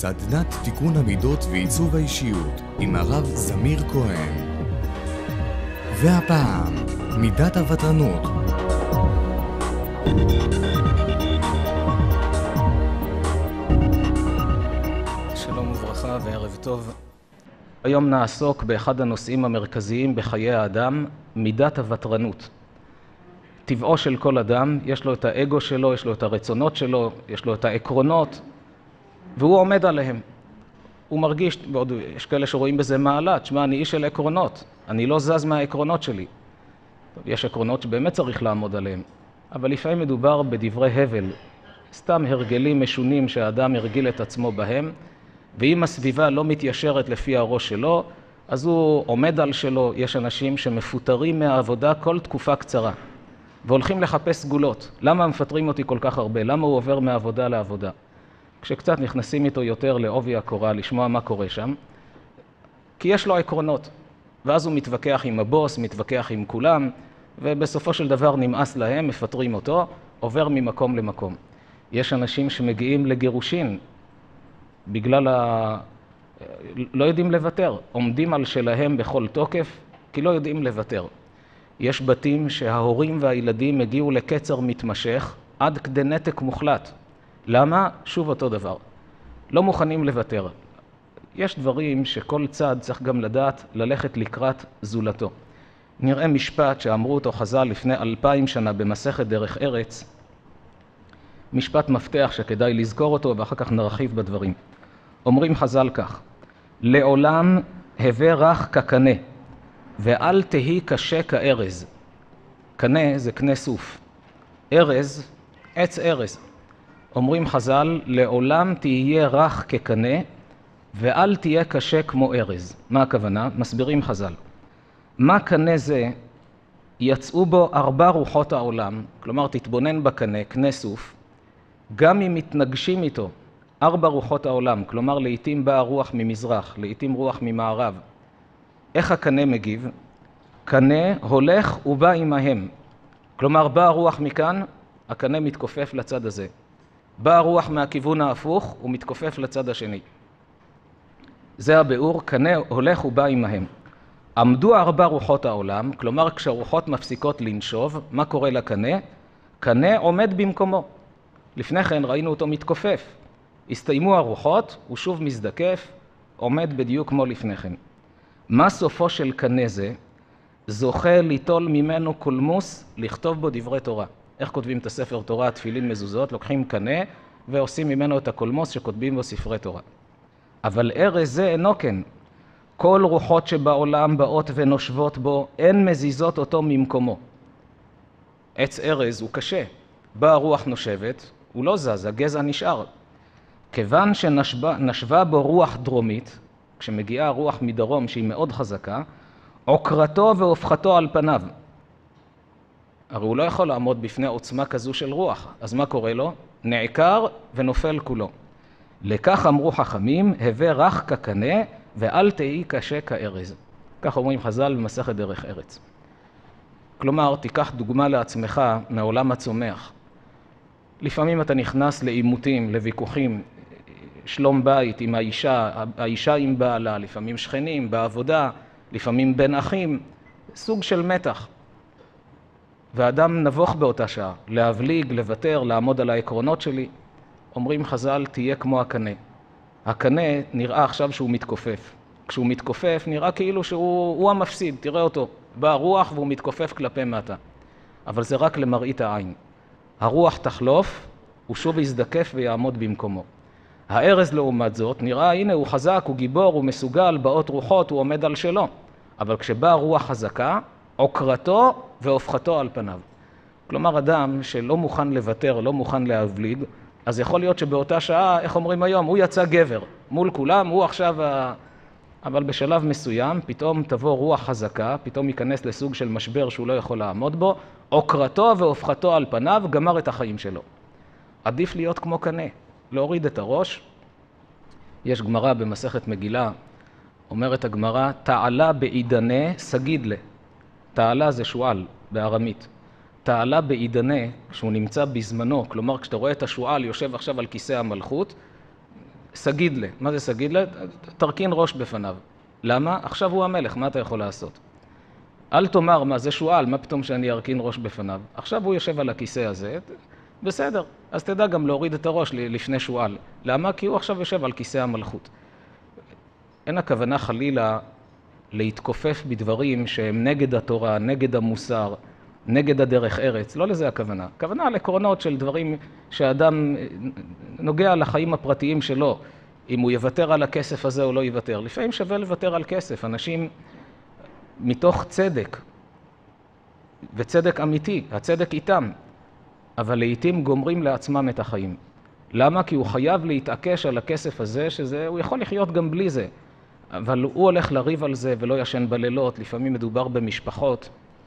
סדנת תיקון המידות ועיצוב האישיות עם הרב זמיר כהן. והפעם, מידת הוותרנות. שלום וברכה וערב טוב. היום נעסוק באחד הנושאים המרכזיים בחיי האדם, מידת הוותרנות. טבעו של כל אדם, יש לו את האגו שלו, יש לו את הרצונות שלו, יש לו את העקרונות, והוא עומד עליהם. הוא מרגיש, ועוד יש כאלה שרואים בזה מעלה, תשמע, אני איש של עקרונות, אני לא זז מהעקרונות שלי. טוב, יש עקרונות שבאמת צריך לעמוד עליהם, אבל לפעמים מדובר בדברי הבל, סתם הרגלים משונים שהאדם הרגיל את עצמו בהם, ואם הסביבה לא מתיישרת לפי הראש שלו, אז הוא עומד על שלו. יש אנשים שמפוטרים מהעבודה כל תקופה קצרה, והולכים לחפש סגולות. למה מפטרים אותי כל כך הרבה? למה הוא עובר מעבודה לעבודה? כשקצת נכנסים איתו יותר לעובי הקורה, לשמוע מה קורה שם, כי יש לו עקרונות. ואז הוא מתווכח עם הבוס, מתווכח עם כולם, ובסופו של דבר נמאס להם, מפטרים אותו, עובר ממקום למקום. יש אנשים שמגיעים לגירושין, בגלל לא יודעים לוותר, עומדים על שלהם בכל תוקף, כי לא יודעים לוותר. יש בתים שההורים והילדים הגיעו לקצר מתמשך, עד כדי נתק מוחלט. למה? שוב אותו דבר. לא מוכנים לוותר. יש דברים שכל צד צריך גם לדעת ללכת לקראת זולתו. נראה משפט שאמרו אותו חז"ל לפני 2000 שנה במסכת דרך ארץ, משפט מפתח שכדאי לזכור אותו ואחר כך נרחיב בדברים. אומרים חז"ל כך: לעולם הווה רך כקנה, ואל תהי קשה כארז. קנה זה קנה סוף. ארז, עץ ארז. אומרים חז"ל, לעולם תהיה רך כקנה, ואל תהיה קשה כמו ארז. מה הכוונה? מסבירים חז"ל. מה קנה זה? יצאו בו 4 רוחות העולם, כלומר תתבונן בקנה, קנה סוף, גם אם מתנגשים איתו 4 רוחות העולם, כלומר לעתים באה רוח ממזרח, לעתים רוח ממערב. איך הקנה מגיב? קנה הולך ובא עמהם. כלומר באה רוח מכאן, הקנה מתכופף לצד הזה. באה רוח מהכיוון ההפוך, הוא מתכופף לצד השני. זה הביאור, קנה הולך ובא עמהם. עמדו 4 רוחות העולם, כלומר כשהרוחות מפסיקות לנשוב, מה קורה לקנה? קנה עומד במקומו. לפני כן ראינו אותו מתכופף. הסתיימו הרוחות, הוא שוב מזדקף, עומד בדיוק כמו לפני כן. מה סופו של קנה זה? זוכה ליטול ממנו קולמוס, לכתוב בו דברי תורה. איך כותבים את הספר תורה, תפילין מזוזות? לוקחים קנה ועושים ממנו את הקולמוס שכותבים בו ספרי תורה. אבל ארז זה אינו כן. כל רוחות שבעולם באות ונושבות בו, אין מזיזות אותו ממקומו. עץ ארז הוא קשה. באה רוח נושבת, הוא לא זז, הגזע נשאר. כיוון שנשבה בו רוח דרומית, כשמגיעה רוח מדרום שהיא מאוד חזקה, עוקרתו והופכתו על פניו. הרי הוא לא יכול לעמוד בפני עוצמה כזו של רוח, אז מה קורה לו? נעקר ונופל כולו. לכך אמרו חכמים, הווה רך כקנה ואל תהי קשה כארז. כך אומרים חז"ל במסכת דרך ארץ. כלומר, תיקח דוגמה לעצמך מעולם הצומח. לפעמים אתה נכנס לעימותים, לוויכוחים, שלום בית עם האישה עם בעלה, לפעמים שכנים, בעבודה, לפעמים בין אחים, סוג של מתח. והאדם נבוך באותה שעה, להבליג, לוותר, לעמוד על העקרונות שלי. אומרים חז"ל, תהיה כמו הקנה. הקנה נראה עכשיו שהוא מתכופף. כשהוא מתכופף נראה כאילו שהוא המפסיד, תראה אותו. בא רוח והוא מתכופף כלפי מטה. אבל זה רק למראית העין. הרוח תחלוף, הוא שוב יזדקף ויעמוד במקומו. הארז לעומת זאת, נראה, הנה הוא חזק, הוא גיבור, הוא מסוגל, באות רוחות, הוא עומד על שלו. אבל כשבאה רוח חזקה, עוקרתו והופכתו על פניו. כלומר, אדם שלא מוכן לוותר, לא מוכן להבליג, אז יכול להיות שבאותה שעה, איך אומרים היום, הוא יצא גבר. מול כולם, הוא עכשיו אבל בשלב מסוים, פתאום תבוא רוח חזקה, פתאום ייכנס לסוג של משבר שהוא לא יכול לעמוד בו, עוקרתו והופכתו על פניו, גמר את החיים שלו. עדיף להיות כמו קנה, להוריד את הראש. יש גמרא במסכת מגילה, אומרת הגמרא, תעלה בעידנה סגיד לה. תעלה זה שועל בארמית. תעלה בעידנה, כשהוא נמצא בזמנו, כלומר כשאתה רואה את השועל יושב עכשיו על כיסא המלכות, סגיד לה. מה זה סגיד לה? תרכין ראש בפניו. למה? עכשיו הוא המלך, מה אתה יכול לעשות? אל תאמר, מה זה שואל, מה פתאום שאני ארכין ראש בפניו? עכשיו הוא יושב על הכיסא הזה, בסדר, אז תדע גם להוריד את הראש לפני שואל. למה? כי הוא עכשיו יושב על כיסא המלכות. אין הכוונה חלילה להתכופף בדברים שהם נגד התורה, נגד המוסר, נגד הדרך ארץ. לא לזה הכוונה. הכוונה על עקרונות של דברים שהאדם נוגע לחיים הפרטיים שלו. אם הוא יוותר על הכסף הזה או לא יוותר. לפעמים שווה לוותר על כסף. אנשים מתוך צדק, וצדק אמיתי, הצדק איתם, אבל לעתים גומרים לעצמם את החיים. למה? כי הוא חייב להתעקש על הכסף הזה, הוא יכול לחיות גם בלי זה. אבל הוא הולך לריב על זה ולא ישן בלילות. לפעמים מדובר במשפחות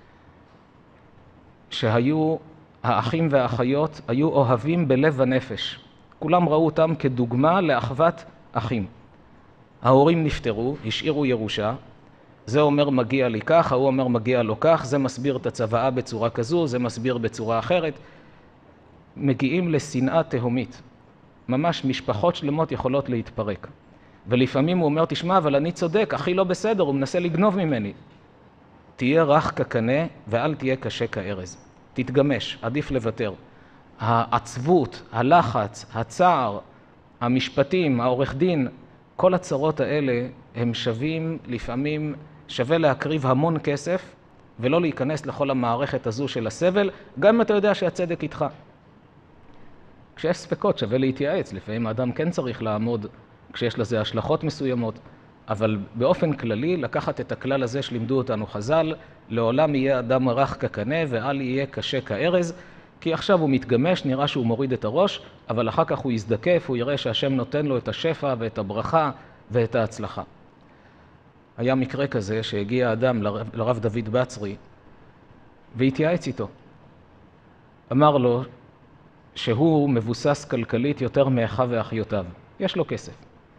שהיו, האחים והאחיות היו אוהבים בלב הנפש. כולם ראו אותם כדוגמה לאחוות אחים. ההורים נפטרו, השאירו ירושה. זה אומר מגיע לי כך, הוא אומר מגיע לו כך, זה מסביר את הצוואה בצורה כזו, זה מסביר בצורה אחרת. מגיעים לשנאה תהומית. ממש משפחות שלמות יכולות להתפרק. ולפעמים הוא אומר, תשמע, אבל אני צודק, אחי לא בסדר, הוא מנסה לגנוב ממני. תהיה רך כקנה ואל תהיה קשה כארז. תתגמש, עדיף לוותר. העצבות, הלחץ, הצער, המשפטים, העורך דין, כל הצרות האלה הם שווים, לפעמים שווה להקריב המון כסף ולא להיכנס לכל המערכת הזו של הסבל, גם אם אתה יודע שהצדק איתך. כשיש ספקות שווה להתייעץ, לפעמים האדם כן צריך לעמוד כשיש לזה השלכות מסוימות, אבל באופן כללי לקחת את הכלל הזה שלימדו אותנו חז"ל, לעולם יהיה אדם רך כקנה ואל יהיה קשה כארז, כי עכשיו הוא מתגמש, נראה שהוא מוריד את הראש, אבל אחר כך הוא יזדקף, הוא יראה שהשם נותן לו את השפע ואת הברכה ואת ההצלחה. היה מקרה כזה שהגיע אדם לרב דוד בצרי והתייעץ איתו. אמר לו שהוא מבוסס כלכלית יותר מאחיו ואחיותיו. יש לו כסף.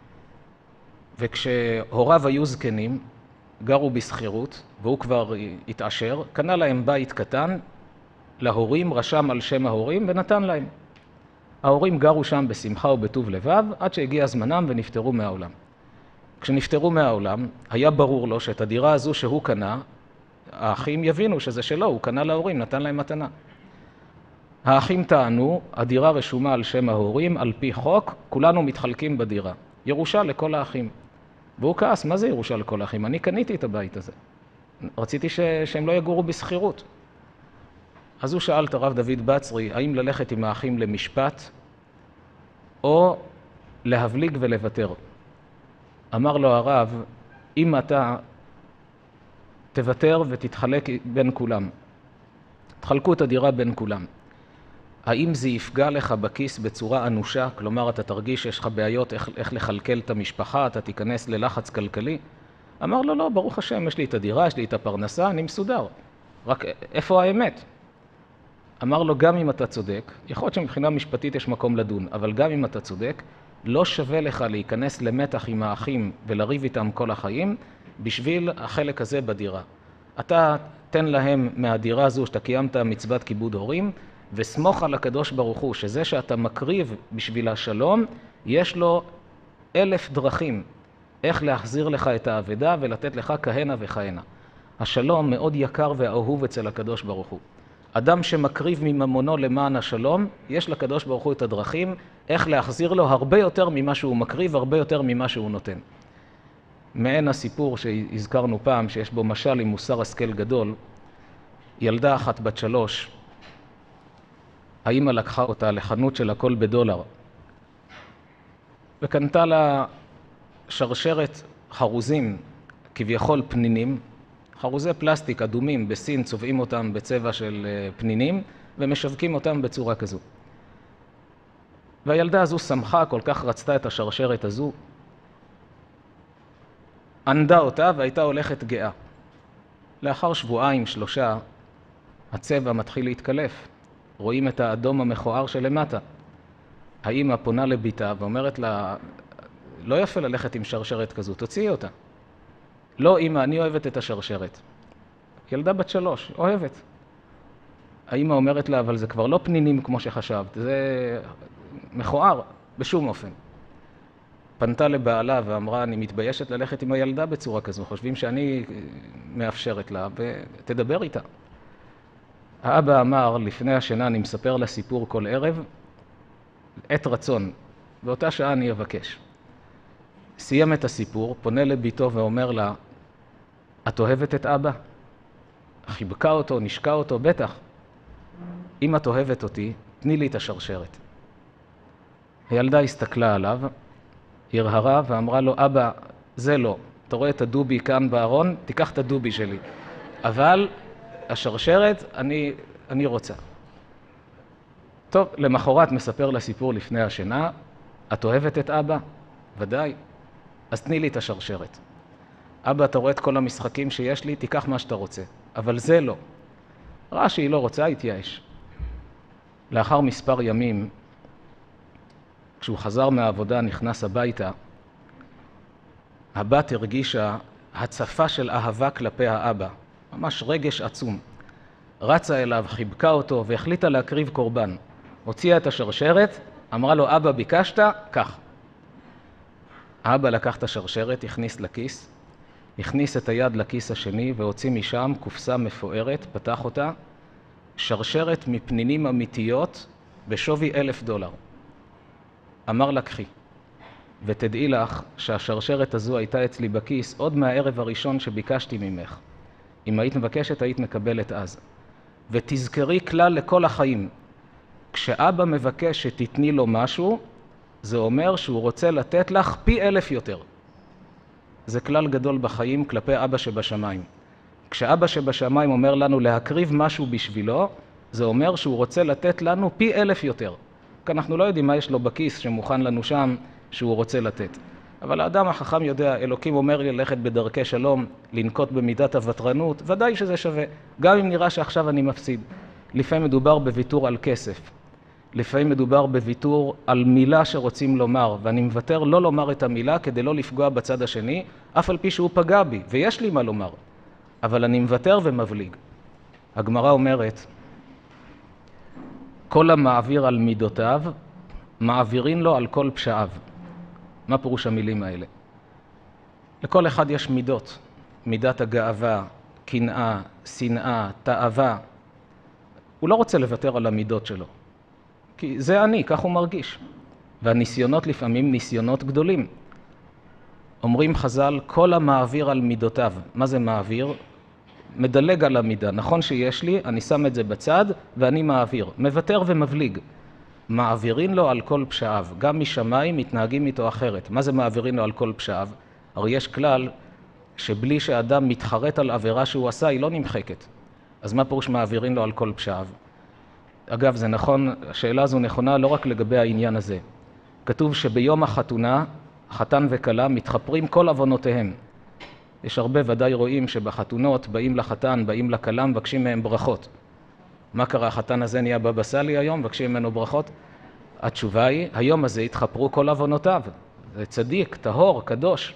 וכשהוריו היו זקנים, גרו בסחירות, והוא כבר התעשר, קנה להם בית קטן, להורים, רשם על שם ההורים ונתן להם. ההורים גרו שם בשמחה ובטוב לבב, עד שהגיע זמנם ונפטרו מהעולם. כשנפטרו מהעולם, היה ברור לו שאת הדירה הזו שהוא קנה, האחים יבינו שזה שלו, הוא קנה להורים, נתן להם מתנה. האחים טענו, הדירה רשומה על שם ההורים, על פי חוק, כולנו מתחלקים בדירה. ירושה לכל האחים. והוא כעס, מה זה ירושה לכל האחים? אני קניתי את הבית הזה. רציתי שהם לא יגורו בסחירות. אז הוא שאל את הרב דוד בצרי, האם ללכת עם האחים למשפט, או להבליג ולוותר? אמר לו הרב, אם אתה תוותר ותתחלק בין כולם, תחלקו את הדירה בין כולם, האם זה יפגע לך בכיס בצורה אנושה? כלומר, אתה תרגיש שיש לך בעיות איך לכלכל את המשפחה, אתה תיכנס ללחץ כלכלי? אמר לו, לא, ברוך השם, יש לי את הדירה, יש לי את הפרנסה, אני מסודר. רק איפה האמת? אמר לו, גם אם אתה צודק, יכול להיות שמבחינה משפטית יש מקום לדון, אבל גם אם אתה צודק, לא שווה לך להיכנס למתח עם האחים ולריב איתם כל החיים, בשביל החלק הזה בדירה. אתה תן להם מהדירה הזו שאתה קיימת מצוות כיבוד הורים, וסמוך על הקדוש ברוך הוא, שזה שאתה מקריב בשביל השלום, יש לו 1000 דרכים איך להחזיר לך את האבדה ולתת לך כהנה וכהנה. השלום מאוד יקר ואהוב אצל הקדוש ברוך הוא. אדם שמקריב מממונו למען השלום, יש לקדוש ברוך הוא את הדרכים איך להחזיר לו הרבה יותר ממה שהוא מקריב, הרבה יותר ממה שהוא נותן. מעין הסיפור שהזכרנו פעם, שיש בו משל עם מוסר השכל גדול, ילדה אחת בת 3, האמא לקחה אותה לחנות של הכל בדולר, וקנתה לה שרשרת חרוזים, כביכול פנינים, חרוזי פלסטיק אדומים בסין, צובעים אותם בצבע של פנינים, ומשווקים אותם בצורה כזו. והילדה הזו שמחה, כל כך רצתה את השרשרת הזו, ענדה אותה והייתה הולכת גאה. לאחר 2-3 שבועות, הצבע מתחיל להתקלף. רואים את האדום המכוער שלמטה. האמא פונה לביתה ואומרת לה, לא יפה ללכת עם שרשרת כזו, תוציאי אותה. לא, אמא, אני אוהבת את השרשרת. ילדה בת 3, אוהבת. האמא אומרת לה, אבל זה כבר לא פנינים כמו שחשבת, זה מכוער בשום אופן. פנתה לבעלה ואמרה, אני מתביישת ללכת עם הילדה בצורה כזו, חושבים שאני מאפשרת לה, ותדבר איתה. האבא אמר, לפני השינה אני מספר לה סיפור כל ערב, עת רצון, באותה שעה אני אבקש. סיים את הסיפור, פונה לביתו ואומר לה, את אוהבת את אבא? חיבקה אותו, נשקה אותו, בטח. אם את אוהבת אותי, תני לי את השרשרת. הילדה הסתכלה עליו, הרהרה ואמרה לו, אבא, זה לא. אתה רואה את הדובי כאן בארון? תיקח את הדובי שלי. אבל השרשרת, אני רוצה. טוב, למחרת מספר לה סיפור לפני השינה, את אוהבת את אבא? ודאי. אז תני לי את השרשרת. אבא, אתה רואה את כל המשחקים שיש לי? תיקח מה שאתה רוצה. אבל זה לא. ראה שהיא לא רוצה, התייאש. לאחר מספר ימים, כשהוא חזר מהעבודה, נכנס הביתה, הבת הרגישה הצפה של אהבה כלפי האבא, ממש רגש עצום. רצה אליו, חיבקה אותו והחליטה להקריב קורבן. הוציאה את השרשרת, אמרה לו, אבא, ביקשת? כך. האבא לקח את השרשרת, הכניס לכיס, הכניס את היד לכיס השני והוציא משם קופסה מפוארת, פתח אותה, שרשרת מפנינים אמיתיות בשווי $1,000. אמר לה, קחי. ותדעי לך שהשרשרת הזו הייתה אצלי בכיס עוד מהערב הראשון שביקשתי ממך. אם היית מבקשת, היית מקבלת אז. ותזכרי כלל לכל החיים. כשאבא מבקש שתתני לו משהו, זה אומר שהוא רוצה לתת לך פי 1,000 יותר. זה כלל גדול בחיים כלפי אבא שבשמיים. כשאבא שבשמיים אומר לנו להקריב משהו בשבילו, זה אומר שהוא רוצה לתת לנו פי 1,000 יותר. כי אנחנו לא יודעים מה יש לו בכיס שמוכן לנו שם שהוא רוצה לתת. אבל האדם החכם יודע, אלוקים אומר לי ללכת בדרכי שלום, לנקוט במידת הוותרנות, ודאי שזה שווה. גם אם נראה שעכשיו אני מפסיד. לפעמים מדובר בוויתור על כסף. לפעמים מדובר בוויתור על מילה שרוצים לומר, ואני מוותר לא לומר את המילה כדי לא לפגוע בצד השני, אף על פי שהוא פגע בי, ויש לי מה לומר. אבל אני מוותר ומבליג. הגמרא אומרת, כל המעביר על מידותיו, מעבירים לו על כל פשעיו. מה פירוש המילים האלה? לכל אחד יש מידות. מידת הגאווה, קנאה, שנאה, תאווה. הוא לא רוצה לוותר על המידות שלו. כי זה אני, כך הוא מרגיש. והניסיונות לפעמים ניסיונות גדולים. אומרים חז"ל, כל המעביר על מידותיו. מה זה מעביר? מדלג על המידה. נכון שיש לי, אני שם את זה בצד ואני מעביר. מוותר ומבליג. מעבירים לו על כל פשעיו. גם משמיים מתנהגים איתו אחרת. מה זה מעבירים לו על כל פשעיו? הרי יש כלל שבלי שאדם מתחרט על עבירה שהוא עשה, היא לא נמחקת. אז מה פירוש מעבירים לו על כל פשעיו? אגב, זה נכון, השאלה הזו נכונה לא רק לגבי העניין הזה. כתוב שביום החתונה, חתן וכלה מתחפרים כל עוונותיהם. יש הרבה ודאי רואים שבחתונות באים לחתן, באים לכלה, מבקשים מהם ברכות. מה קרה? החתן הזה נהיה בבא סאלי היום, מבקשים ממנו ברכות? התשובה היא, היום הזה התחפרו כל עוונותיו. זה צדיק, טהור, קדוש.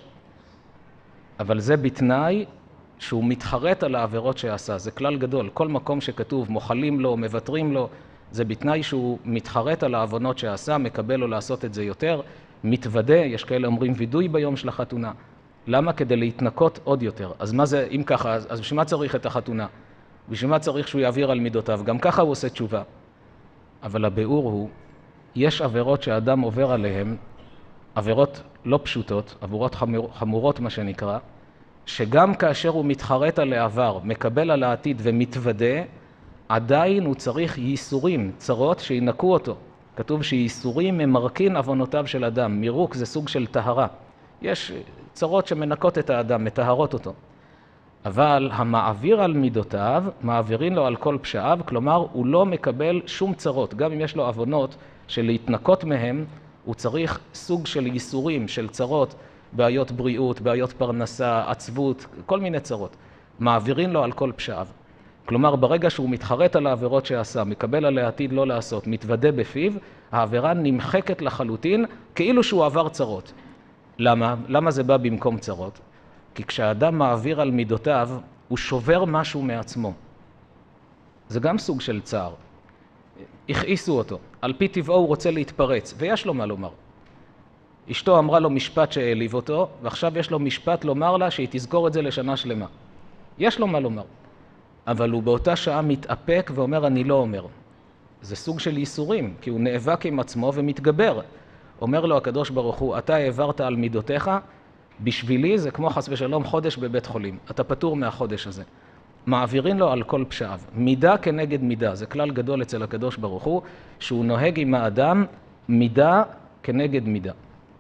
אבל זה בתנאי שהוא מתחרט על העבירות שעשה. זה כלל גדול. כל מקום שכתוב מוחלים לו, מבטרים לו, זה בתנאי שהוא מתחרט על העוונות שעשה, מקבל לו לעשות את זה יותר, מתוודה, יש כאלה אומרים וידוי ביום של החתונה. למה? כדי להתנקות עוד יותר. אז מה זה, אם ככה, אז בשביל מה צריך את החתונה? בשביל מה צריך שהוא יעביר על מידותיו? גם ככה הוא עושה תשובה. אבל הביאור הוא, יש עבירות שהאדם עובר עליהן, עבירות לא פשוטות, עבירות חמורות מה שנקרא, שגם כאשר הוא מתחרט על העבר, מקבל על העתיד ומתוודה, עדיין הוא צריך ייסורים, צרות שינקו אותו. כתוב שייסורים ממרקין עוונותיו של אדם. מירוק זה סוג של טהרה. יש צרות שמנקות את האדם, מטהרות אותו. אבל המעביר על מידותיו, מעבירים לו על כל פשעיו, כלומר הוא לא מקבל שום צרות. גם אם יש לו עוונות של להתנקות מהם, הוא צריך סוג של ייסורים, של צרות, בעיות בריאות, בעיות פרנסה, עצבות, כל מיני צרות. מעבירים לו על כל פשעיו. כלומר, ברגע שהוא מתחרט על העבירות שעשה, מקבל על העתיד לא לעשות, מתוודה בפיו, העבירה נמחקת לחלוטין, כאילו שהוא עבר צרות. למה? למה זה בא במקום צרות? כי כשהאדם מעביר על מידותיו, הוא שובר משהו מעצמו. זה גם סוג של צער. הכעיסו אותו. על פי טבעו הוא רוצה להתפרץ, ויש לו מה לומר. אשתו אמרה לו משפט שהעליב אותו, ועכשיו יש לו משפט לומר לה שהיא תזכור את זה לשנה שלמה. יש לו מה לומר. אבל הוא באותה שעה מתאפק ואומר, אני לא אומר. זה סוג של ייסורים, כי הוא נאבק עם עצמו ומתגבר. אומר לו הקדוש ברוך הוא, אתה העברת על מידותיך, בשבילי זה כמו חס ושלום חודש בבית חולים. אתה פטור מהחודש הזה. מעבירים לו על כל פשעיו. מידה כנגד מידה. זה כלל גדול אצל הקדוש ברוך הוא, שהוא נוהג עם האדם מידה כנגד מידה.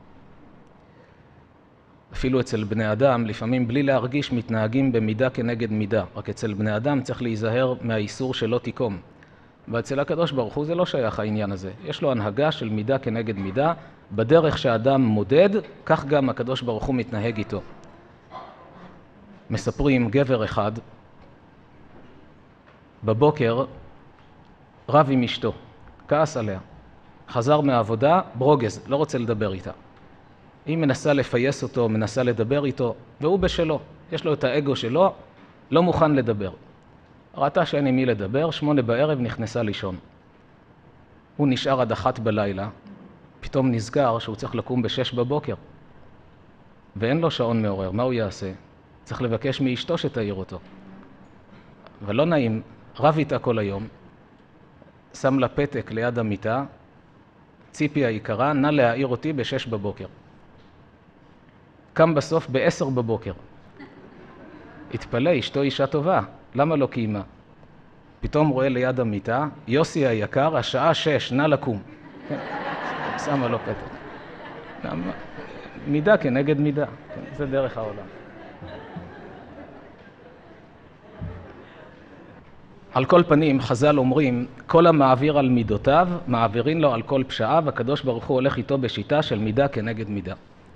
אפילו אצל בני אדם, לפעמים בלי להרגיש מתנהגים במידה כנגד מידה. רק אצל בני אדם צריך להיזהר מהאיסור שלא תיקום. ואצל הקדוש ברוך הוא זה לא שייך העניין הזה. יש לו הנהגה של מידה כנגד מידה. בדרך שהאדם מודד, כך גם הקדוש ברוך הוא מתנהג איתו. מספרים גבר אחד, בבוקר רב עם אשתו, כעס עליה. חזר מהעבודה, ברוגז, לא רוצה לדבר איתה. היא מנסה לפייס אותו, מנסה לדבר איתו, והוא בשלו. יש לו את האגו שלו, לא מוכן לדבר. ראתה שאין עם מי לדבר, 8 בערב נכנסה לישון. הוא נשאר עד 1 בלילה, פתאום נזכר שהוא צריך לקום ב6 בבוקר. ואין לו שעון מעורר, מה הוא יעשה? צריך לבקש מאשתו שתעיר אותו. אבל לא נעים, רב איתה כל היום, שם לה פתק ליד המיטה, ציפי היקרה, נא להעיר אותי ב6 בבוקר. קם בסוף ב10 בבוקר. התפלא, אשתו אישה טובה, למה לא קיימה? פתאום רואה ליד המיטה, יוסי היקר, השעה 6, נא לקום. שמה לו פתק. מידה כנגד מידה, זה דרך העולם. על כל פנים, חז"ל אומרים, כל המעביר על מידותיו, מעבירים לו על כל פשעיו, הקדוש ברוך הוא הולך איתו בשיטה של מידה כנגד מידה.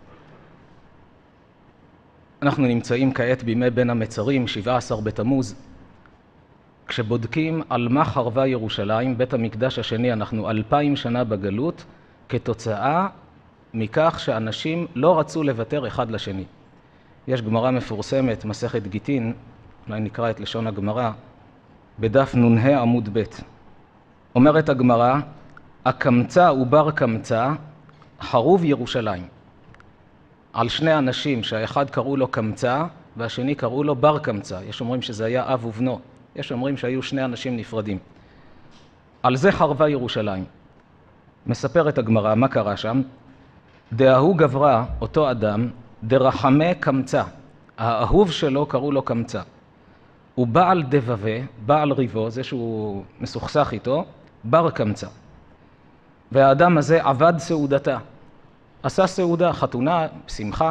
אנחנו נמצאים כעת בימי בין המצרים, 17 בתמוז. כשבודקים על מה חרבה ירושלים, בית המקדש השני, אנחנו 2000 שנה בגלות, כתוצאה מכך שאנשים לא רצו לוותר אחד לשני. יש גמרא מפורסמת, מסכת גיטין, אולי נקרא את לשון הגמרא, בדף נ"ה עמוד ב'. אומרת הגמרא, הקמצא ובר קמצא חרוב ירושלים. על 2 אנשים שהאחד קראו לו קמצא והשני קראו לו בר קמצא. יש אומרים שזה היה אב ובנו. יש אומרים שהיו 2 אנשים נפרדים. על זה חרבה ירושלים. מספרת הגמרא, מה קרה שם? דאהו גברא, אותו אדם, דרחמי קמצא. האהוב שלו קראו לו קמצא. הוא בעל דבבה, בעל ריבו, זה שהוא מסוכסך איתו, בר קמצא. והאדם הזה עבד סעודתה. עשה סעודה, חתונה, שמחה.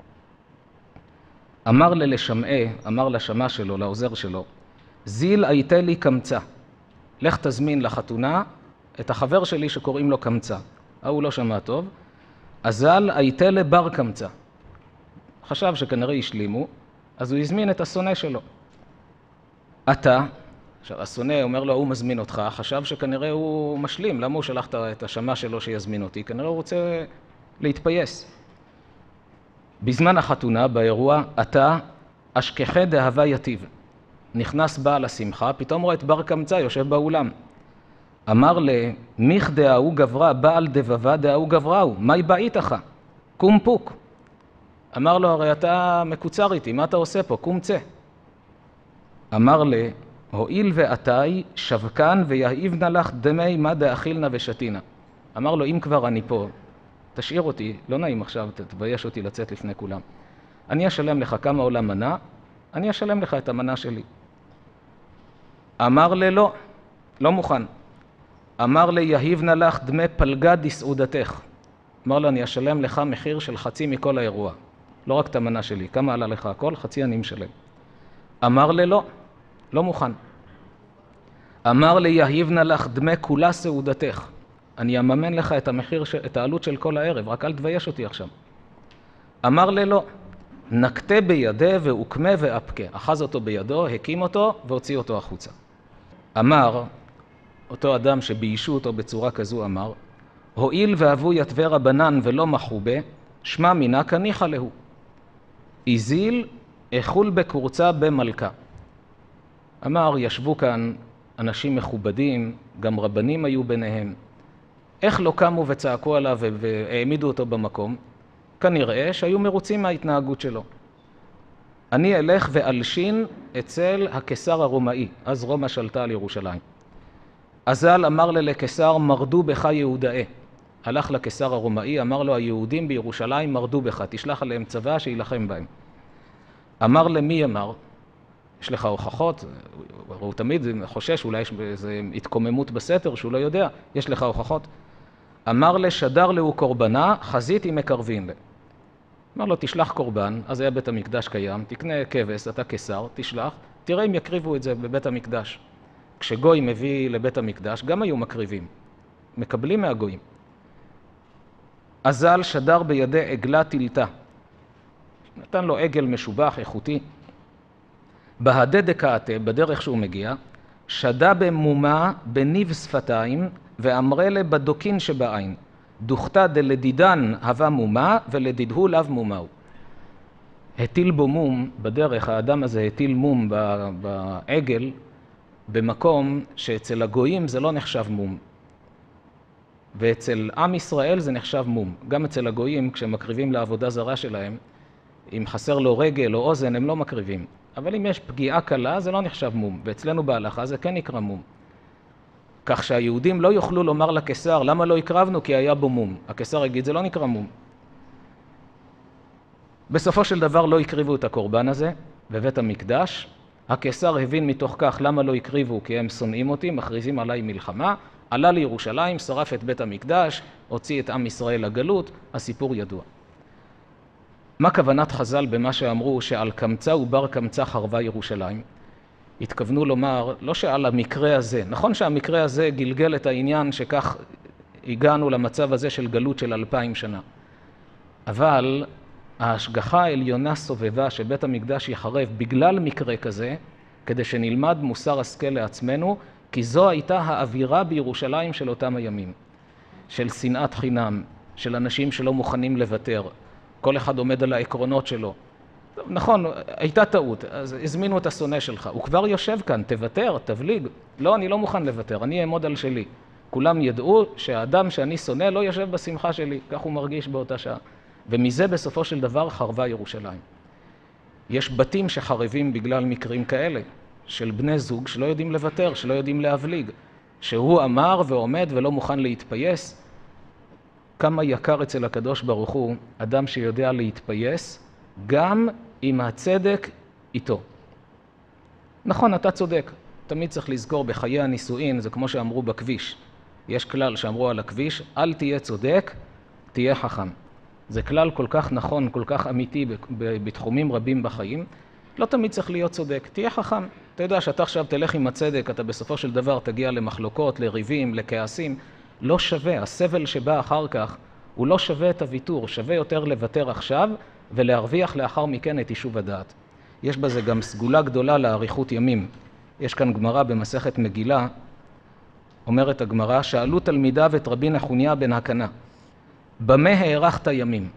אמר לשמעי, אמר לשמה שלו, לעוזר שלו, זיל הייתה לי קמצא. לך תזמין לחתונה את החבר שלי שקוראים לו קמצא. הוא לא שמע טוב. אזל הייתה לבר קמצא. חשב שכנראה השלימו, אז הוא הזמין את השונא שלו. אתה, עכשיו השונא אומר לו, הוא מזמין אותך, חשב שכנראה הוא משלים. למה הוא שלח את השמה שלו שיזמין אותי? כנראה הוא רוצה להתפייס. בזמן החתונה, באירוע, אתה אשכחי דהבה יתיב. נכנס בעל השמחה, פתאום רואה את בר קמצא יושב באולם. אמר למיך דאהו גברא בעל דבבה דאהו גברהו, מהי בעיתך? קום פוק. אמר לו, הרי אתה מקוצר איתי, מה אתה עושה פה? קום צא. אמר הואיל ועתי שבקן ויהיבנה לך דמי מה דאכילנה ושתינה. אמר לו, אם כבר אני פה, תשאיר אותי, לא נעים עכשיו, תבייש אותי לצאת לפני כולם. אני אשלם לך כמה עולה מנה, אני אשלם לך את המנה שלי. אמר לא, לא מוכן. אמר יהיבנה לך דמי פלגה דסעודתך. אמר לו, אני אשלם לך מחיר של חצי מכל האירוע. לא רק את המנה שלי, כמה עלה לך הכל? חצי אני משלם. אמר לא, לא מוכן. אמר יהיבנה לך דמי כולה סעודתך. אני אממן לך את המחיר, את העלות של כל הערב, רק אל תבייש אותי עכשיו. אמר לא, נקטה בידה והוקמה ואפקה. אחז אותו בידו, הקים אותו והוציא אותו החוצה. אמר, אותו אדם שביישו אותו בצורה כזו אמר, הואיל ואבו יתווה רבנן ולא מחובה, שמע מינה כניחה להו. איזיל אכול בקורצה במלכה. אמר, ישבו כאן אנשים מכובדים, גם רבנים היו ביניהם. איך לא קמו וצעקו עליו והעמידו אותו במקום? כנראה שהיו מרוצים מההתנהגות שלו. אני אלך ואלשין אצל הקיסר הרומאי, אז רומא שלטה על ירושלים. אזל אמר לקיסר, מרדו בך יהודאי. הלך לקיסר הרומאי, אמר לו, היהודים בירושלים מרדו בך, תשלח עליהם צבא שילחם בהם. אמר למי אמר? יש לך הוכחות? הוא תמיד חושש, אולי יש איזו התקוממות בסתר שהוא לא יודע, יש לך הוכחות? אמר לשדר לו קורבנה, חזית עם מקרבין. אמר לו, תשלח קורבן, אז היה בית המקדש קיים, תקנה כבש, אתה קיסר, תשלח, תראה אם יקריבו את זה בבית המקדש. כשגוי מביא לבית המקדש, גם היו מקריבים, מקבלים מהגויים. אזל שדר בידי עגלה תלתה, נתן לו עגל משובח, איכותי. בהדה דקאתה, בדרך שהוא מגיע, שדה במומה בניב שפתיים, ואמרה לה בדוקין שבעין. דוכתה דלדידן הווה מומה, ולדידהו לאו מומהו. הטיל בו מום, בדרך האדם הזה הטיל מום בעגל, במקום שאצל הגויים זה לא נחשב מום. ואצל עם ישראל זה נחשב מום. גם אצל הגויים, כשמקריבים לעבודה זרה שלהם, אם חסר לו רגל או אוזן, הם לא מקריבים. אבל אם יש פגיעה קלה, זה לא נחשב מום. ואצלנו בהלכה זה כן נקרא מום. כך שהיהודים לא יוכלו לומר לקיסר, למה לא הקרבנו? כי היה בו מום. הקיסר יגיד, זה לא נקרא מום. בסופו של דבר לא הקריבו את הקורבן הזה בבית המקדש. הקיסר הבין מתוך כך למה לא הקריבו, כי הם שונאים אותי, מכריזים עליי מלחמה. עלה לירושלים, שרף את בית המקדש, הוציא את עם ישראל לגלות, הסיפור ידוע. מה כוונת חז"ל במה שאמרו שעל קמצא ובר קמצא חרבה ירושלים? התכוונו לומר, לא שעל המקרה הזה, נכון שהמקרה הזה גלגל את העניין שכך הגענו למצב הזה של גלות של 2000 שנה. אבל ההשגחה העליונה סובבה שבית המקדש יחרב בגלל מקרה כזה, כדי שנלמד מוסר השכל לעצמנו, כי זו הייתה האווירה בירושלים של אותם הימים, של שנאת חינם, של אנשים שלא מוכנים לוותר, כל אחד עומד על העקרונות שלו. נכון, הייתה טעות, אז הזמינו את השונא שלך, הוא כבר יושב כאן, תוותר, תבליג. לא, אני לא מוכן לוותר, אני אעמוד על שלי. כולם ידעו שהאדם שאני שונא לא יושב בשמחה שלי, כך הוא מרגיש באותה שעה. ומזה בסופו של דבר חרבה ירושלים. יש בתים שחרבים בגלל מקרים כאלה, של בני זוג שלא יודעים לוותר, שלא יודעים להבליג, שהוא אמר ועומד ולא מוכן להתפייס. כמה יקר אצל הקדוש ברוך הוא אדם שיודע להתפייס, גם עם הצדק איתו. נכון, אתה צודק. תמיד צריך לזכור בחיי הנישואין, זה כמו שאמרו בכביש. יש כלל שאמרו על הכביש, אל תהיה צודק, תהיה חכם. זה כלל כל כך נכון, כל כך אמיתי בתחומים רבים בחיים. לא תמיד צריך להיות צודק, תהיה חכם. אתה יודע שאתה עכשיו תלך עם הצדק, אתה בסופו של דבר תגיע למחלוקות, לריבים, לכעסים. לא שווה, הסבל שבא אחר כך, הוא לא שווה את הוויתור, שווה יותר לוותר עכשיו ולהרוויח לאחר מכן את יישוב הדעת. יש בזה גם סגולה גדולה לאריכות ימים. יש כאן גמרא במסכת מגילה, אומרת הגמרא, שאלו תלמידיו את רבי נחוניה בן הקנה, במה הארכת ימים?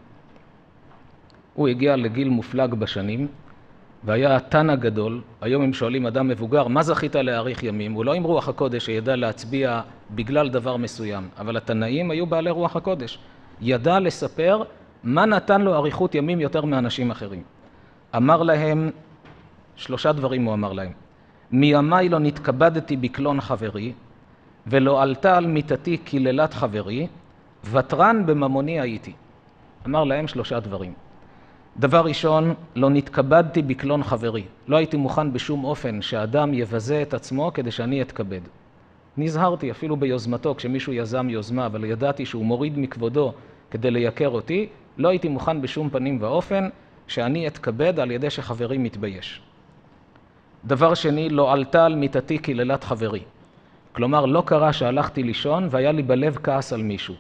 הוא הגיע לגיל מופלג בשנים, והיה תנא גדול. היום הם שואלים אדם מבוגר, מה זכית להאריך ימים? הוא לא עם רוח הקודש שידע להצביע בגלל דבר מסוים, אבל התנאים היו בעלי רוח הקודש. ידע לספר מה נתן לו אריכות ימים יותר מאנשים אחרים. אמר להם, 3 דברים הוא אמר להם. מימי לא נתכבדתי בקלון חברי, ולא עלתה על מיטתי קללת חברי, ותרן בממוני הייתי. אמר להם 3 דברים. דבר ראשון, לא נתכבדתי בקלון חברי. לא הייתי מוכן בשום אופן שאדם יבזה את עצמו כדי שאני אתכבד. נזהרתי אפילו ביוזמתו, כשמישהו יזם יוזמה, אבל ידעתי שהוא מוריד מכבודו כדי לייקר אותי, לא הייתי מוכן בשום פנים ואופן שאני אתכבד על ידי שחברי מתבייש. דבר שני, לא עלתה על מיטתי קללת חברי. כלומר, לא קרה שהלכתי לישון והיה לי בלב כעס על מישהו.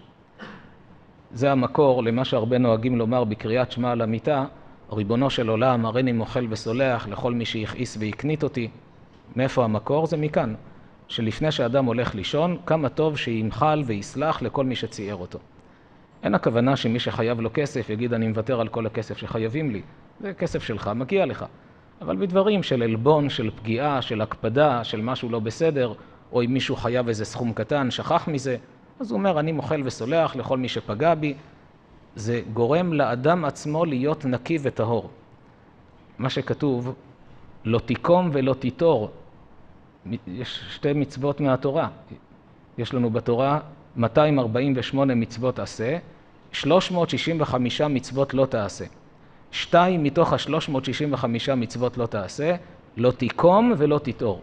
זה המקור למה שהרבה נוהגים לומר בקריאת שמע על המיטה, ריבונו של עולם, הריני מוחל וסולח לכל מי שיכעיס ויקנית אותי. מאיפה המקור? זה מכאן, שלפני שאדם הולך לישון, כמה טוב שימחל ויסלח לכל מי שצייר אותו. אין הכוונה שמי שחייב לו כסף יגיד אני מוותר על כל הכסף שחייבים לי. זה כסף שלך, מגיע לך. אבל בדברים של אלבון, של פגיעה, של הקפדה, של משהו לא בסדר, או אם מישהו חייב איזה סכום קטן, שכח מזה, אז הוא אומר, אני מוחל וסולח לכל מי שפגע בי. זה גורם לאדם עצמו להיות נקי וטהור. מה שכתוב, לא תיקום ולא תיטור. יש שתי מצוות מהתורה. יש לנו בתורה 248 מצוות עשה, 365 מצוות לא תעשה. 2 מתוך ה-365 מצוות לא תעשה, לא תיקום ולא תיטור.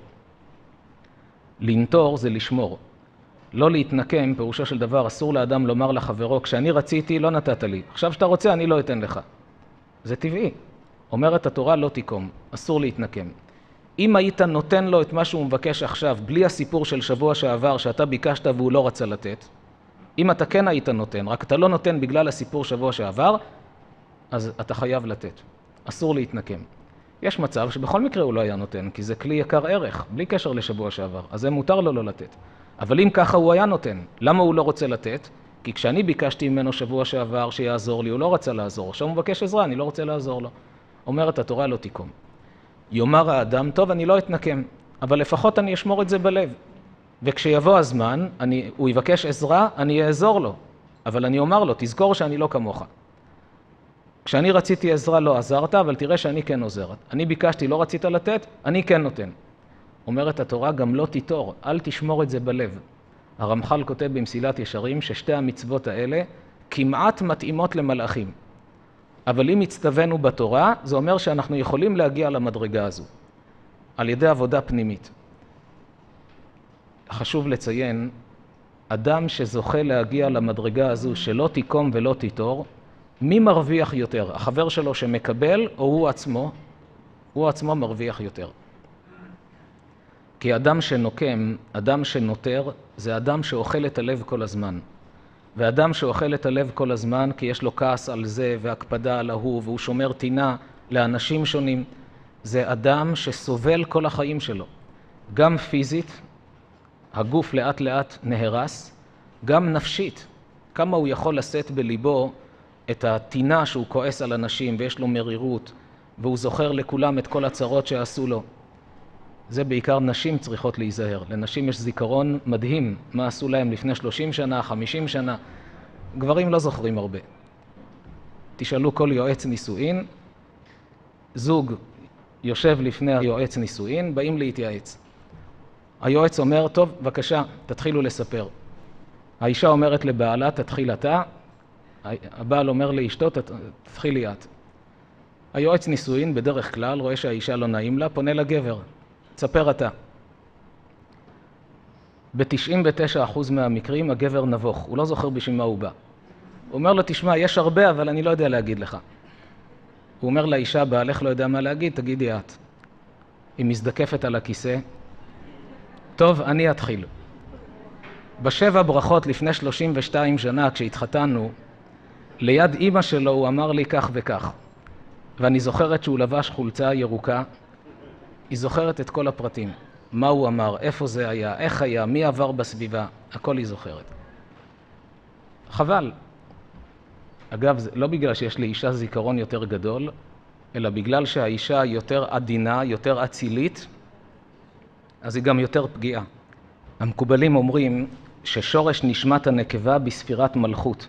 לנטור זה לשמור. לא להתנקם, פירושו של דבר, אסור לאדם לומר לחברו, כשאני רציתי לא נתת לי, עכשיו שאתה רוצה אני לא אתן לך. זה טבעי. אומרת התורה לא תיקום, אסור להתנקם. אם היית נותן לו את מה שהוא מבקש עכשיו, בלי הסיפור של שבוע שעבר שאתה ביקשת והוא לא רצה לתת, אם אתה כן היית נותן, רק אתה לא נותן בגלל הסיפור שבוע שעבר, אז אתה חייב לתת. אסור להתנקם. יש מצב שבכל מקרה הוא לא היה נותן, כי זה כלי יקר ערך, בלי קשר לשבוע שעבר, אז זה מותר לו לא לתת. אבל אם ככה הוא היה נותן, למה הוא לא רוצה לתת? כי כשאני ביקשתי ממנו שבוע שעבר שיעזור לי, הוא לא רצה לעזור. עכשיו הוא מבקש עזרה, אני לא רוצה לעזור לו. אומרת התורה לא תיקום. יאמר האדם, טוב, אני לא אתנקם, אבל לפחות אני אשמור את זה בלב. וכשיבוא הזמן, הוא יבקש עזרה, אני אעזור לו. אבל אני אומר לו, תזכור שאני לא כמוך. כשאני רציתי עזרה לא עזרת, אבל תראה שאני כן עוזרת. אני ביקשתי, לא רצית לתת, אני כן נותן. אומרת התורה, גם לא תיטור, אל תשמור את זה בלב. הרמח"ל כותב במסילת ישרים ששתי המצוות האלה כמעט מתאימות למלאכים. אבל אם הצטווינו בתורה, זה אומר שאנחנו יכולים להגיע למדרגה הזו, על ידי עבודה פנימית. חשוב לציין, אדם שזוכה להגיע למדרגה הזו שלא תיקום ולא תיטור, מי מרוויח יותר? החבר שלו שמקבל או הוא עצמו? הוא עצמו מרוויח יותר. כי אדם שנוקם, אדם שנותר, זה אדם שאוכל את הלב כל הזמן. ואדם שאוכל את הלב כל הזמן, כי יש לו כעס על זה והקפדה על ההוא, והוא שומר טינה לאנשים שונים, זה אדם שסובל כל החיים שלו. גם פיזית, הגוף לאט לאט נהרס, גם נפשית. כמה הוא יכול לשאת בליבו את הטינה שהוא כועס על אנשים ויש לו מרירות, והוא זוכר לכולם את כל הצרות שעשו לו. זה בעיקר נשים צריכות להיזהר. לנשים יש זיכרון מדהים, מה עשו להם לפני 30 שנה, 50 שנה. גברים לא זוכרים הרבה. תשאלו כל יועץ נישואין, זוג יושב לפני היועץ נישואין, באים להתייעץ. היועץ אומר, טוב, בבקשה, תתחילו לספר. האישה אומרת לבעלה, תתחיל אתה. הבעל אומר לאשתו, תתחילי את. היועץ נישואין בדרך כלל רואה שהאישה לא נעים לה, פונה לגבר. תספר אתה. ב-99% מהמקרים הגבר נבוך, הוא לא זוכר בשביל מה הוא בא. הוא אומר לו, תשמע, יש הרבה, אבל אני לא יודע להגיד לך. הוא אומר לאישה, בעלך לא יודע מה להגיד, תגידי את. היא מזדקפת על הכיסא. טוב, אני אתחיל. בשבע ברכות לפני 32 שנה, כשהתחתנו, ליד אמא שלו הוא אמר לי כך וכך. ואני זוכרת שהוא לבש חולצה ירוקה, היא זוכרת את כל הפרטים. מה הוא אמר, איפה זה היה, איך היה, מי עבר בסביבה, הכל היא זוכרת. חבל. אגב, זה לא בגלל שיש לאישה זיכרון יותר גדול, אלא בגלל שהאישה יותר עדינה, יותר אצילית, אז היא גם יותר פגיעה. המקובלים אומרים ששורש נשמת הנקבה בספירת מלכות.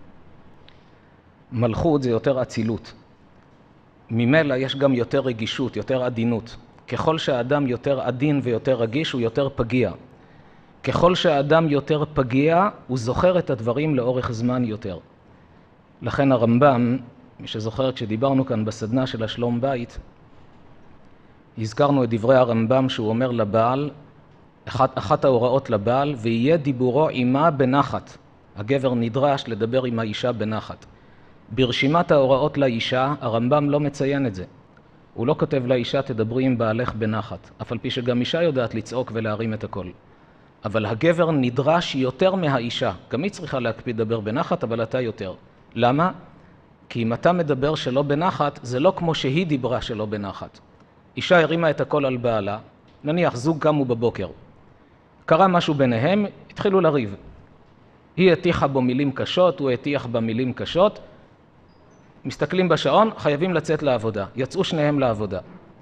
מלכות זה יותר אצילות. ממילא יש גם יותר רגישות, יותר עדינות. ככל שהאדם יותר עדין ויותר רגיש, הוא יותר פגיע. ככל שהאדם יותר פגיע, הוא זוכר את הדברים לאורך זמן יותר. לכן הרמב"ם, מי שזוכר כשדיברנו כאן בסדנה של השלום בית, הזכרנו את דברי הרמב"ם שהוא אומר לבעל, אחת ההוראות לבעל, ויהיה דיבורו עמה בנחת. הגבר נדרש לדבר עם האישה בנחת. ברשימת ההוראות לאישה, הרמב"ם לא מציין את זה. הוא לא כותב לאישה, תדברי עם בעלך בנחת, אף על פי שגם אישה יודעת לצעוק ולהרים את הכל. אבל הגבר נדרש יותר מהאישה. גם היא צריכה להקפיד לדבר בנחת, אבל אתה יותר. למה? כי אם אתה מדבר שלא בנחת, זה לא כמו שהיא דיברה שלא בנחת. אישה הרימה את הכל על בעלה, נניח זוג קמו בבוקר. קרה משהו ביניהם, התחילו לריב. היא הטיחה בו מילים קשות, הוא הטיח בה מילים קשות, מסתכלים בשעון, חייבים לצאת לעבודה. יצאו שניהם לעבודה.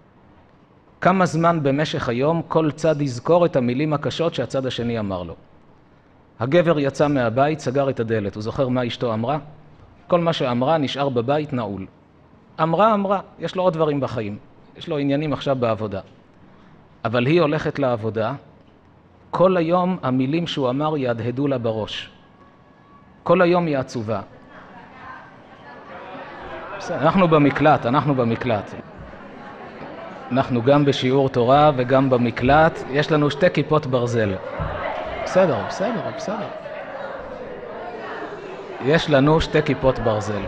כמה זמן במשך היום כל צד יזכור את המילים הקשות שהצד השני אמר לו. הגבר יצא מהבית, סגר את הדלת. הוא זוכר מה אשתו אמרה? כל מה שאמרה נשאר בבית נעול. אמרה, יש לו עוד דברים בחיים. יש לו עניינים עכשיו בעבודה. אבל היא הולכת לעבודה, כל היום המילים שהוא אמר יהדהדו לה בראש. כל היום היא עצובה. אנחנו במקלט. אנחנו גם בשיעור תורה וגם במקלט. יש לנו 2 כיפות ברזל. בסדר. יש לנו 2 כיפות ברזל.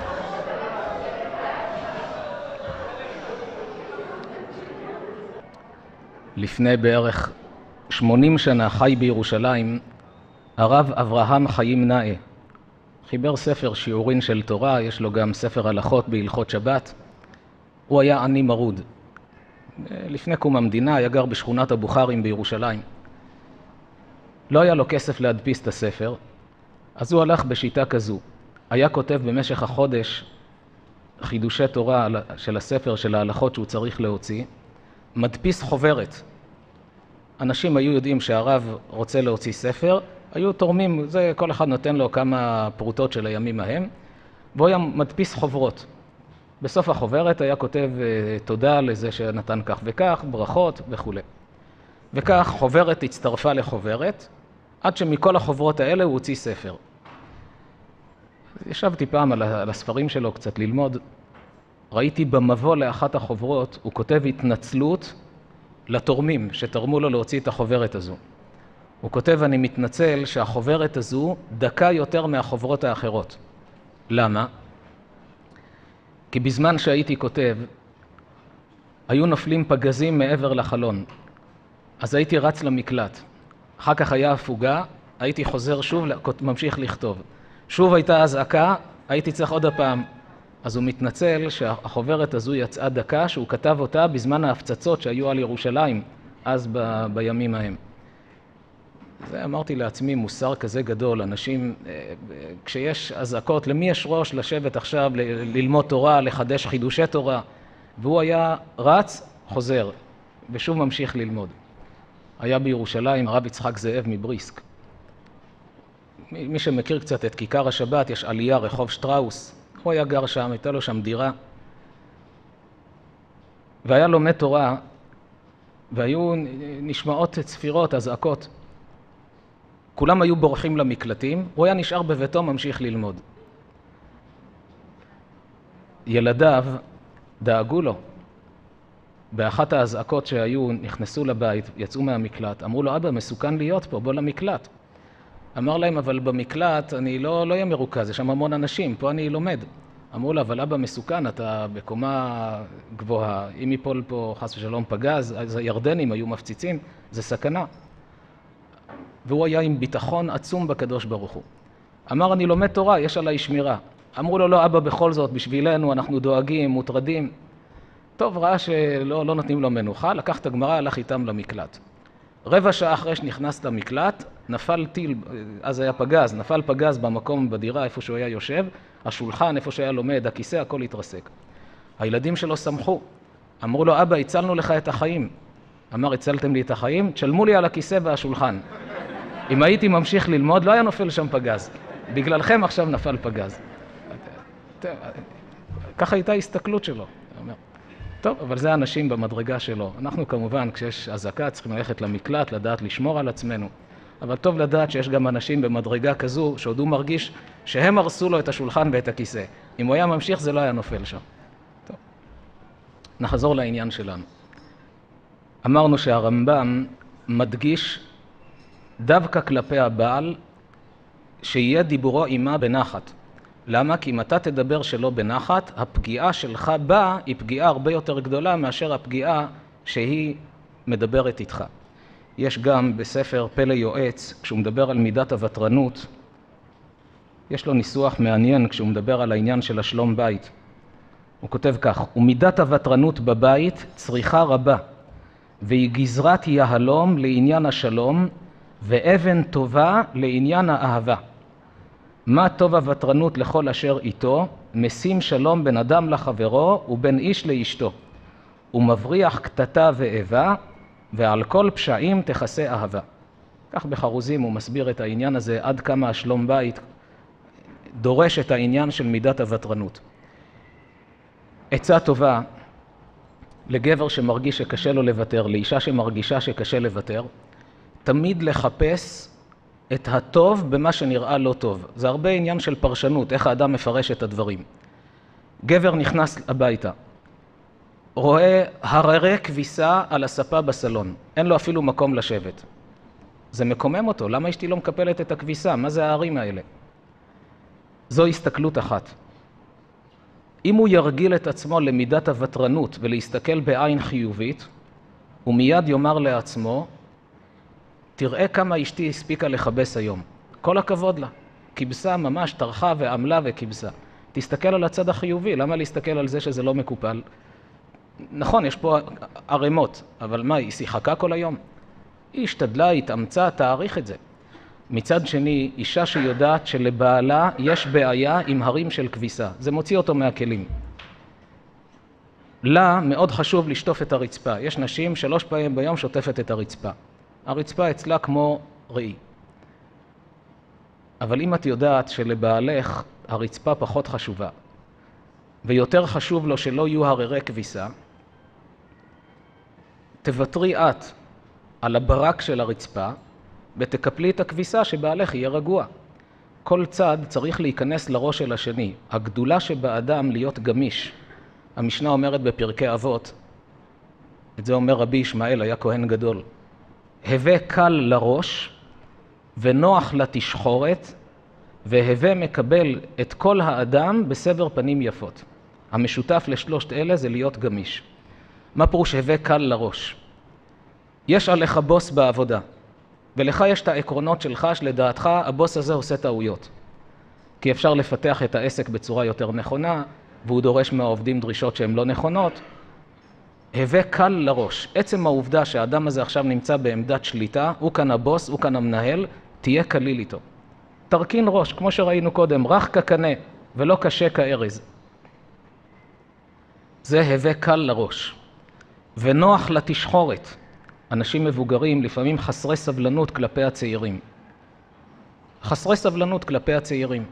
לפני בערך 80 שנה חי בירושלים הרב אברהם חיים נאה. חיבר ספר שיעורין של תורה, יש לו גם ספר הלכות בהלכות שבת. הוא היה עני מרוד. לפני קום המדינה היה גר בשכונת הבוכרים בירושלים. לא היה לו כסף להדפיס את הספר, אז הוא הלך בשיטה כזו. היה כותב במשך החודש חידושי תורה של הספר של ההלכות שהוא צריך להוציא, מדפיס חוברת. אנשים היו יודעים שהרב רוצה להוציא ספר, היו תורמים, זה כל אחד נותן לו כמה פרוטות של הימים ההם, והוא היה מדפיס חוברות. בסוף החוברת היה כותב תודה לזה שנתן כך וכך, ברכות וכו'. וכך חוברת הצטרפה לחוברת, עד שמכל החוברות האלה הוא הוציא ספר. ישבתי פעם על הספרים שלו קצת ללמוד, ראיתי במבוא לאחת החוברות, הוא כותב התנצלות לתורמים שתרמו לו להוציא את החוברת הזו. הוא כותב, אני מתנצל שהחוברת הזו דקה יותר מהחוברות האחרות. למה? כי בזמן שהייתי כותב, היו נופלים פגזים מעבר לחלון. אז הייתי רץ למקלט. אחר כך היה הפוגה, הייתי חוזר שוב, ממשיך לכתוב. שוב הייתה אזעקה, הייתי צריך עוד הפעם. אז הוא מתנצל שהחוברת הזו יצאה דקה, שהוא כתב אותה בזמן ההפצצות שהיו על ירושלים, אז בימים ההם. זה אמרתי לעצמי, מוסר כזה גדול, אנשים, כשיש אזעקות, למי יש ראש לשבת עכשיו, ללמוד תורה, לחדש חידושי תורה? והוא היה רץ, חוזר, ושוב ממשיך ללמוד. היה בירושלים הרב יצחק זאב מבריסק. מי שמכיר קצת את כיכר השבת, יש עלייה, רחוב שטראוס. הוא היה גר שם, הייתה לו שם דירה. והיה לומד תורה, והיו נשמעות צפירות, אזעקות. כולם היו בורחים למקלטים, הוא היה נשאר בביתו, ממשיך ללמוד. ילדיו דאגו לו. באחת האזעקות שהיו, נכנסו לבית, יצאו מהמקלט, אמרו לו, אבא, מסוכן להיות פה, בוא למקלט. אמר להם, אבל במקלט אני לא אהיה מרוכז, יש שם המון אנשים, פה אני לומד. אמרו לו, אבל אבא מסוכן, אתה בקומה גבוהה, אם יפול פה חס ושלום פגז, אז הירדנים היו מפציצים, זה סכנה. והוא היה עם ביטחון עצום בקדוש ברוך הוא. אמר, אני לומד תורה, יש עליי שמירה. אמרו לו, לא, אבא, בכל זאת, בשבילנו, אנחנו דואגים, מוטרדים. טוב, ראה שלא נותנים לו מנוחה, לקח את הגמרא, הלך איתם למקלט. רבע שעה אחרי שנכנס למקלט, נפל טיל, אז היה פגז, נפל פגז במקום בדירה, איפה שהוא היה יושב, השולחן, איפה שהיה לומד, הכיסא, הכל התרסק. הילדים שלו שמחו. אמרו לו, אבא, הצלנו לך את החיים. אמר, הצלתם לי את החיים? תשלמו לי על הכיסא והשולחן. אם הייתי ממשיך ללמוד, לא היה נופל שם פגז. בגללכם עכשיו נפל פגז. ככה הייתה הסתכלות שלו. טוב, אבל זה האנשים במדרגה שלו. אנחנו כמובן, כשיש אזעקה, צריכים ללכת למקלט, לדעת לשמור על עצמנו. אבל טוב לדעת שיש גם אנשים במדרגה כזו, שעוד הוא מרגיש שהם הרסו לו את השולחן ואת הכיסא. אם הוא היה ממשיך, זה לא היה נופל שם. טוב. נחזור לעניין שלנו. אמרנו שהרמב"ם מדגיש דווקא כלפי הבעל, שיהיה דיבורו עמה בנחת. למה? כי אם אתה תדבר שלא בנחת, הפגיעה שלך בה היא פגיעה הרבה יותר גדולה מאשר הפגיעה שהיא מדברת איתך. יש גם בספר פלא יועץ, כשהוא מדבר על מידת הוותרנות, יש לו ניסוח מעניין כשהוא מדבר על העניין של השלום בית. הוא כותב כך, ומידת הוותרנות בבית צריכה רבה, והיא גזרת יהלום לעניין השלום, ואבן טובה לעניין האהבה. מה טוב הוותרנות לכל אשר איתו, משים שלום בין אדם לחברו ובין איש לאשתו. הוא מבריח קטטה ואיבה, ועל כל פשעים תכסה אהבה. כך בחרוזים הוא מסביר את העניין הזה, עד כמה השלום בית דורש את העניין של מידת הוותרנות. עצה טובה לגבר שמרגיש שקשה לו לוותר, לאישה שמרגישה שקשה לוותר, תמיד לחפש את הטוב במה שנראה לא טוב. זה הרבה עניין של פרשנות, איך האדם מפרש את הדברים. גבר נכנס הביתה, רואה הררי כביסה על הספה בסלון, אין לו אפילו מקום לשבת. זה מקומם אותו, למה אשתי לא מקפלת את הכביסה? מה זה הערים האלה? זו הסתכלות אחת. אם הוא ירגיל את עצמו למידת הוותרנות ולהסתכל בעין חיובית, הוא מיד יאמר לעצמו, תראה כמה אשתי הספיקה לחבס היום. כל הכבוד לה. כבשה ממש, טרחה ועמלה וכבשה. תסתכל על הצד החיובי, למה להסתכל על זה שזה לא מקופל? נכון, יש פה ערימות, אבל מה, היא שיחקה כל היום? היא השתדלה, התאמצה, תאריך את זה. מצד שני, אישה שיודעת שלבעלה יש בעיה עם הרים של כביסה. זה מוציא אותו מהכלים. לה מאוד חשוב לשטוף את הרצפה. יש נשים 3 פעמים ביום שוטפת את הרצפה. הרצפה אצלה כמו ראי. אבל אם את יודעת שלבעלך הרצפה פחות חשובה, ויותר חשוב לו שלא יהיו הררי כביסה, תוותרי את על הברק של הרצפה, ותקפלי את הכביסה שבעלך יהיה רגוע. כל צד צריך להיכנס לראש של השני. הגדולה שבאדם להיות גמיש. המשנה אומרת בפרקי אבות, את זה אומר רבי ישמעאל, היה כהן גדול. הווה קל לראש ונוח לתשחורת, והווה מקבל את כל האדם בסבר פנים יפות. המשותף לשלושת אלה זה להיות גמיש. מה פירוש הווה קל לראש? יש עליך בוס בעבודה, ולך יש את העקרונות שלך שלדעתך הבוס הזה עושה טעויות. כי אפשר לפתח את העסק בצורה יותר נכונה, והוא דורש מהעובדים דרישות שהן לא נכונות. הווה קל לראש. עצם העובדה שהאדם הזה עכשיו נמצא בעמדת שליטה, הוא כאן הבוס, הוא כאן המנהל, תהיה קליל איתו. תרכין ראש, כמו שראינו קודם, רך כקנה ולא קשה כארז. זה הווה קל לראש. ונוח לתשחורת. אנשים מבוגרים לפעמים חסרי סבלנות כלפי הצעירים. חסרי סבלנות כלפי הצעירים.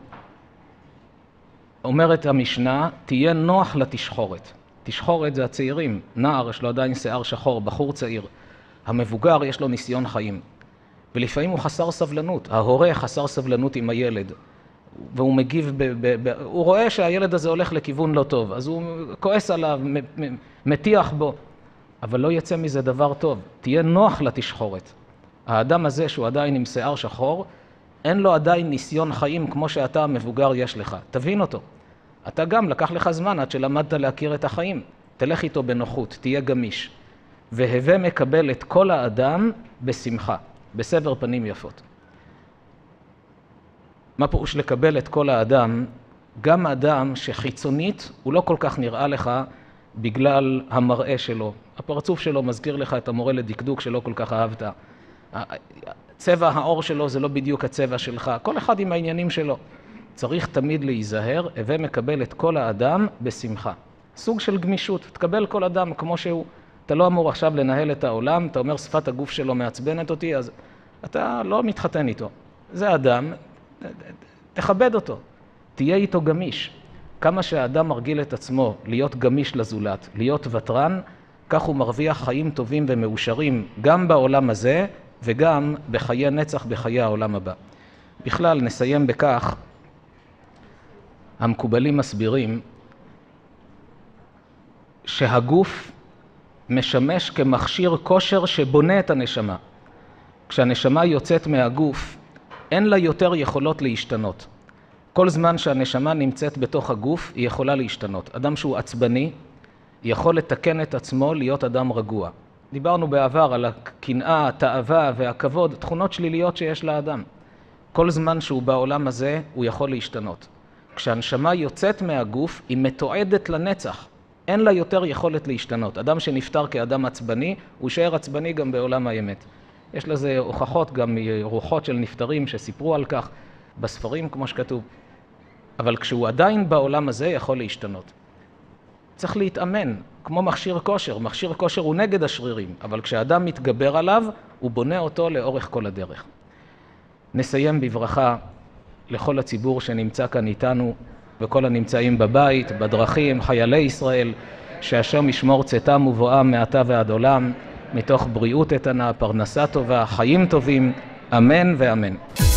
אומרת המשנה, תהיה נוח לתשחורת. תשחורת זה הצעירים, נער יש לו עדיין שיער שחור, בחור צעיר. המבוגר יש לו ניסיון חיים. ולפעמים הוא חסר סבלנות, ההורה חסר סבלנות עם הילד. והוא מגיב, הוא רואה שהילד הזה הולך לכיוון לא טוב, אז הוא כועס עליו, מטיח בו. אבל לא יצא מזה דבר טוב, תהיה נוח לתשחורת. האדם הזה שהוא עדיין עם שיער שחור, אין לו עדיין ניסיון חיים כמו שאתה המבוגר יש לך. תבין אותו. אתה גם לקח לך זמן עד שלמדת להכיר את החיים. תלך איתו בנוחות, תהיה גמיש. והווה מקבל את כל האדם בשמחה, בסבר פנים יפות. מה פירוש לקבל את כל האדם? גם אדם שחיצונית הוא לא כל כך נראה לך בגלל המראה שלו. הפרצוף שלו מזכיר לך את המורה לדקדוק שלא כל כך אהבת. צבע העור שלו זה לא בדיוק הצבע שלך. כל אחד עם העניינים שלו. צריך תמיד להיזהר, הווה מקבל את כל האדם בשמחה. סוג של גמישות, תקבל כל אדם כמו שהוא. אתה לא אמור עכשיו לנהל את העולם, אתה אומר שפת הגוף שלו מעצבנת אותי, אז אתה לא מתחתן איתו. זה אדם, תכבד אותו, תהיה איתו גמיש. כמה שהאדם מרגיל את עצמו להיות גמיש לזולת, להיות ותרן, כך הוא מרוויח חיים טובים ומאושרים גם בעולם הזה וגם בחיי נצח בחיי העולם הבא. בכלל נסיים בכך, המקובלים מסבירים שהגוף משמש כמכשיר כושר שבונה את הנשמה. כשהנשמה יוצאת מהגוף, אין לה יותר יכולות להשתנות. כל זמן שהנשמה נמצאת בתוך הגוף, היא יכולה להשתנות. אדם שהוא עצבני, יכול לתקן את עצמו להיות אדם רגוע. דיברנו בעבר על הקנאה, התאווה והכבוד, תכונות שליליות שיש לאדם. כל זמן שהוא בעולם הזה, הוא יכול להשתנות. כשהנשמה יוצאת מהגוף, היא מתועדת לנצח. אין לה יותר יכולת להשתנות. אדם שנפטר כאדם עצבני, הוא יישאר עצבני גם בעולם האמת. יש לזה הוכחות גם מרוחות של נפטרים שסיפרו על כך בספרים כמו שכתוב. אבל כשהוא עדיין בעולם הזה יכול להשתנות. צריך להתאמן, כמו מכשיר כושר. מכשיר כושר הוא נגד השרירים, אבל כשאדם מתגבר עליו, הוא בונה אותו לאורך כל הדרך. נסיים בברכה לכל הציבור שנמצא כאן איתנו, וכל הנמצאים בבית, בדרכים, חיילי ישראל, שהשם ישמור צאתם ובואם מעתה ועד עולם, מתוך בריאות איתנה, פרנסה טובה, חיים טובים, אמן ואמן.